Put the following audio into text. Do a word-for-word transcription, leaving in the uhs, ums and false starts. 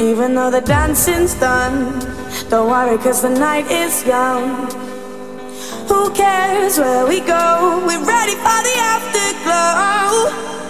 Even though the dancing's done, don't worry, cause the night is young. Who cares where we go? We're ready for the afterglow.